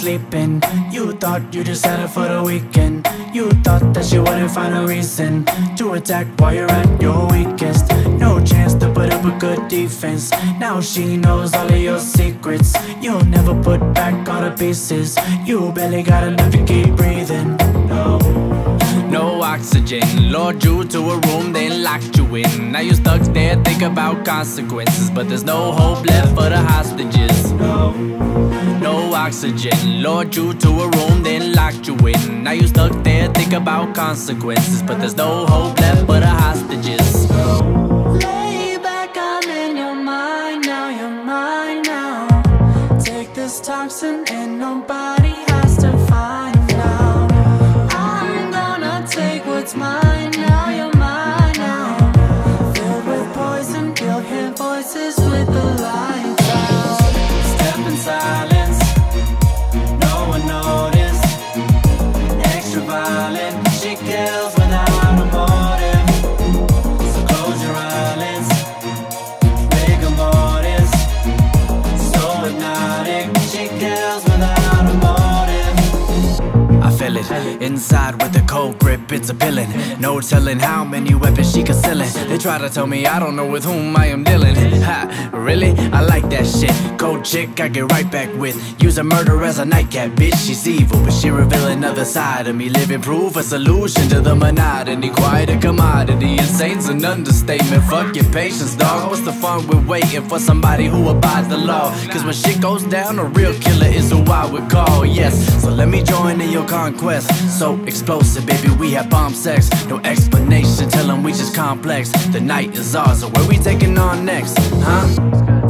sleeping. You thought you just had her for the weekend. You thought that she wouldn't find a reason to attack while you're at your weakest. No chance to put up a good defense. Now she knows all of your secrets. You'll never put back all the pieces. You barely got enough to keep breathing. No oxygen, lured you to a room, then locked you in. Now you're stuck there, think about consequences, but there's no hope left for the hostages. No oxygen, lured you to a room, then locked you in. Now you're stuck there, think about consequences, but there's no hope left for the hostages. Lay back, I'm in your mind now, you're mine now. Take this toxin and nobody has to find out. I'm gonna take what's mine now, you're mine now. Filled with poison, you'll hear voices with the lights out. Step in silence, no one noticed. Extra violent, she kills without a motive. So close your eyelids, rigor mortis. So hypnotic, she kills without a motive. I feel it inside with a cold grip, it's appealing. No telling how many weapons she concealing. They try to tell me I don't know with whom I am dealing. Ha, really? I like that shit. Cold chick, I get right back with. Use a murder as a nightcap, bitch. She's evil, but she reveal another side of me. Living proof, a solution to the monotony. Quite a commodity, insane's an understatement. Fuck your patience, dog. What's the fun with waiting for somebody who abides the law? Cause when shit goes down, a real killer is who I would call, yes. So let me join in your conquest. So explosive, baby, we have bomb sex. No explanation, tell them we just complex. The night is ours, so where we taking on next, huh?